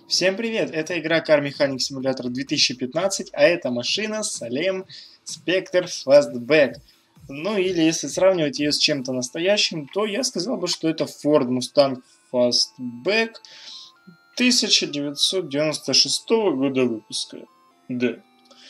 Всем привет! Это игра Car Mechanic Simulator 2015, а это машина Salem Spectre Fastback. Ну или если сравнивать ее с чем-то настоящим, то я сказал бы, что это Ford Mustang Fastback 1996 года выпуска. Да.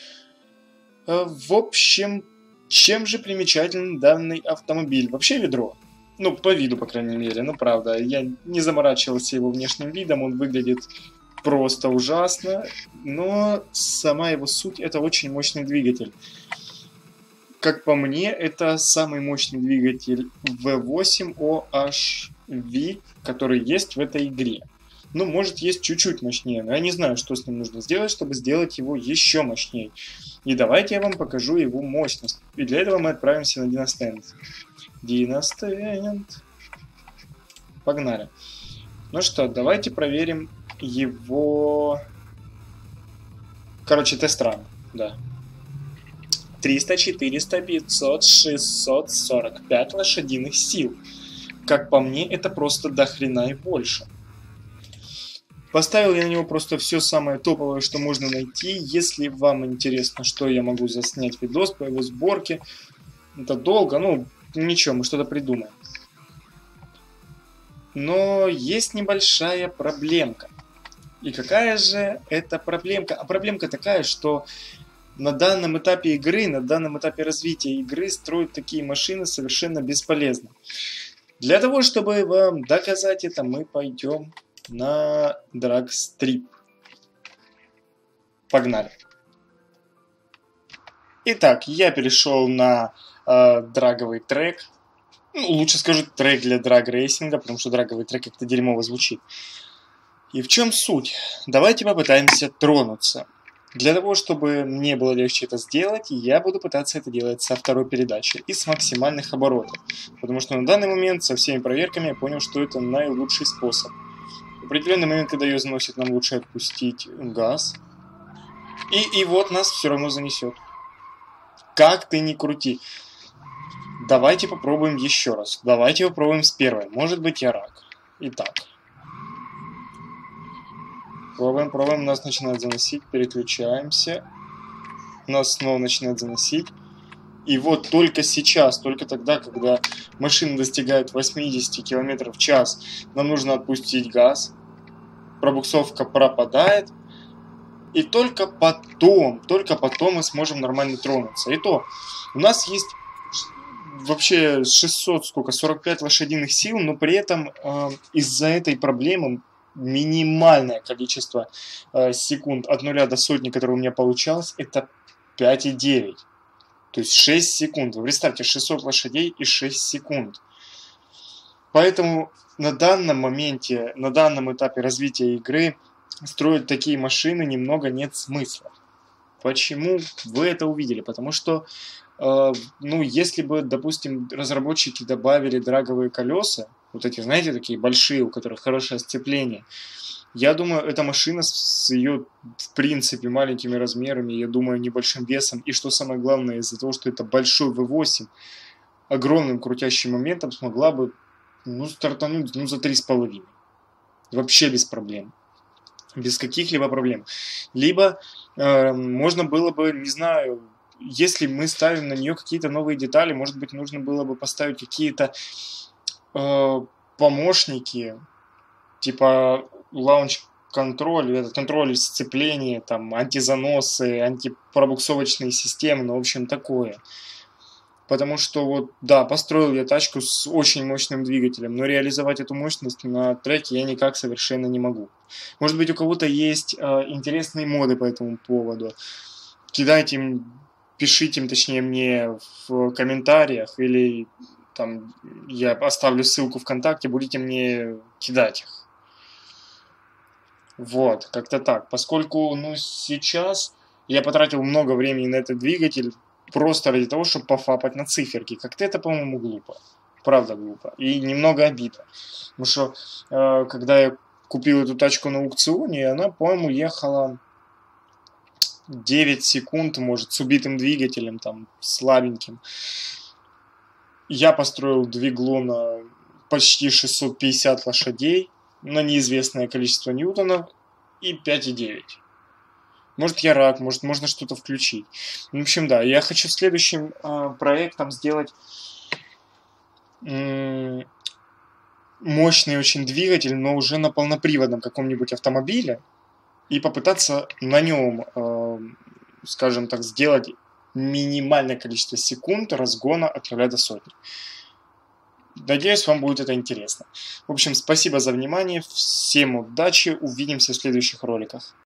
В общем, чем же примечателен данный автомобиль? Вообще ведро. Ну, по виду, по крайней мере. Ну, правда, я не заморачивался его внешним видом, он выглядит просто ужасно, но сама его суть — это очень мощный двигатель. Как по мне, это самый мощный двигатель V8 OHV, который есть в этой игре. Ну, может, есть чуть-чуть мощнее, но я не знаю, что с ним нужно сделать, чтобы сделать его еще мощнее. И давайте я вам покажу его мощность. И для этого мы отправимся на Dinostand. Dinostand. Погнали. Ну что, давайте проверим его... Короче, тест-ран, да. 300, 400, 500, 645 лошадиных сил. Как по мне, это просто до хрена и больше. Поставил я на него просто все самое топовое, что можно найти. Если вам интересно, что я могу заснять видос по его сборке, это долго, ну, ничего, мы что-то придумаем. Но есть небольшая проблемка. И какая же это проблемка? А проблемка такая, что на данном этапе игры, на данном этапе развития игры строить такие машины совершенно бесполезно. Для того, чтобы вам доказать это, мы пойдем на драгстрип. Погнали. Итак, я перешел на драговый трек. Ну, лучше скажу трек для драг-рейсинга, потому что драговый трек как-то дерьмово звучит. И в чем суть? Давайте попытаемся тронуться. Для того, чтобы мне было легче это сделать, я буду пытаться это делать со второй передачи и с максимальных оборотов. Потому что на данный момент со всеми проверками я понял, что это наилучший способ. В определенный момент, когда ее заносит, нам лучше отпустить газ. И вот нас все равно занесет. Как ты ни крути. Давайте попробуем еще раз. Давайте попробуем с первой. Может быть, я рак. Итак. Пробуем, нас начинает заносить, переключаемся. Нас снова начинает заносить. И вот только сейчас, только тогда, когда машина достигает 80 км в час, нам нужно отпустить газ. Пробуксовка пропадает. И только потом мы сможем нормально тронуться. И то, у нас есть вообще 45 лошадиных сил, но при этом из-за этой проблемы минимальное количество секунд от 0 до сотни, которое у меня получалось, это 5,9. То есть 6 секунд. Вы представьте, 600 лошадей и 6 секунд. Поэтому на данном моменте, на данном этапе развития игры строить такие машины немного нет смысла. Почему вы это увидели? Потому что, ну, если бы, допустим, разработчики добавили драговые колеса, вот эти, знаете, такие большие, у которых хорошее сцепление, я думаю, эта машина с ее, в принципе, маленькими размерами, я думаю, небольшим весом, и что самое главное, из-за того, что это большой V8, огромным крутящим моментом смогла бы, ну, стартануть, ну, за 3,5. Вообще без проблем. Без каких-либо проблем. Либо можно было бы, не знаю, если мы ставим на нее какие-то новые детали, может быть, нужно было бы поставить какие-то помощники, типа лаунч-контроль, этот контроль сцепления, там, антизаносы, антипробуксовочные системы, ну, в общем, такое. Потому что вот, да, построил я тачку с очень мощным двигателем, но реализовать эту мощность на треке я никак совершенно не могу. Может быть, у кого-то есть интересные моды по этому поводу. Кидайте им, пишите им, точнее, мне в комментариях, или там я оставлю ссылку ВКонтакте, будете мне кидать их. Вот, как-то так. Поскольку, ну, сейчас я потратил много времени на этот двигатель, просто ради того, чтобы пофапать на циферки. Как-то это, по-моему, глупо. Правда глупо. И немного обидно. Потому что, когда я купил эту тачку на аукционе, она, по-моему, ехала 9 секунд, может, с убитым двигателем, там, слабеньким. Я построил двигло на почти 650 лошадей, на неизвестное количество ньютонов. и 5,9. Может, я рак, может, можно что-то включить. В общем, да, я хочу следующим проектом сделать мощный очень двигатель, но уже на полноприводном каком-нибудь автомобиле, и попытаться на нем, скажем так, сделать минимальное количество секунд разгона от 0 до сотни. Надеюсь, вам будет это интересно. В общем, спасибо за внимание, всем удачи, увидимся в следующих роликах.